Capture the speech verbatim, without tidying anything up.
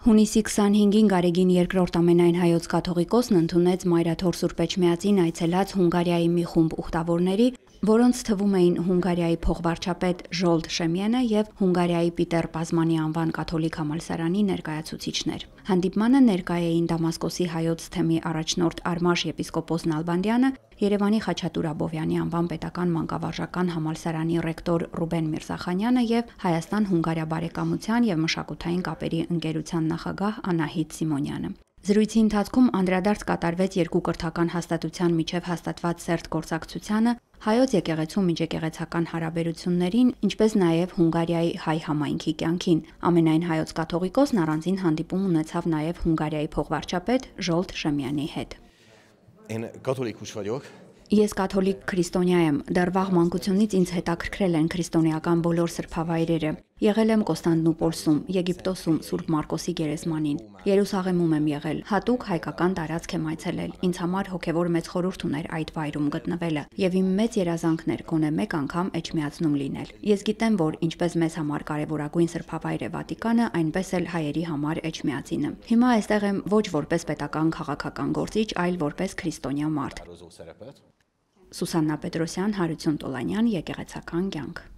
Հունիսի քսանհինգին Գարեգին երկրորդ ամենայն հայոց կաթողիկոսն ընդունեց Մայրաթոր Սուրբ Էջմիածին այցելած Հունգարիայի մի խումբ ուխտավորների, որոնց թվում էին Հունգարիայի փոխվարչապետ Զsolt Շեմյենը եւ Հունգարիայի Պիտեր Պազմանի անվան կաթոլիկ համալսարանի ներկայացուցիչներ։ Հանդիպմանը ներկա էին Դամասկոսի հայոց թեմի առաջնորդ Արմաշ եպիսկոպոս Նալբանդյանը, Երևանի Խաչատուր Աբովյանի անվան պետական մանկավարժական համալսարանի ռեկտոր Ռուբեն Միրզախանյանը եւ Հայաստան-Հունգարիա բարեկամության եւ մշակութային կապերի ընկերության նախագահ Անահիտ Սիմոնյանը։ Զրույցի ընթացքում անդրադարձ կատարվեց երկու կրթական հաստատության միջև հաստատված սերտ գործակցությանը, հայոց եկեղեցու միջեկեղեցական հարաբերություններին, ինչպես նաև Հունգարիայի հայ համայնքի կյանքին։ Ամենայն հայոց կաթողիկոսն առանձին հանդիպում ունեցավ նաև Հունգարիայի փոխվարչապետ Զsolt Շեմյանի հետ։ Ես կաթոլիկ քրիստոնյա եմ, դեռ վաղ մանկությունից ինձ հետաքրքրել են քրիստոնեական բոլոր սրբավայրերը։ Եղել եմ Կոստանդնուպոլսում, Եգիպտոսում Սուրբ Մարկոսի գերեզմանին, Երուսաղեմում եմ եղել, հատուկ հայկական տարածք եմ այցելել։ Ինձ համար հոգևոր մեծ խորհուրդ ուներ այդ վայրում գտնվելը, եւ իմ մեծ երազանքն էր գոնե մեկ անգամ Էջմիածնում լինել։ Ես գիտեմ, որ ինչպես մեզ համար կարևորագույն սրբավայր է Վատիկանը, այնպես էլ հայերի համար Էջմիածինը։ Հիմա այստեղ եմ ոչ որպես պետական քաղաքական գործիչ, այլ որպես քրիստոնյա մարդ։ Սուսաննա Պետրոսյան, Հարություն Տոլանյան, Եկեղեցական կյանք։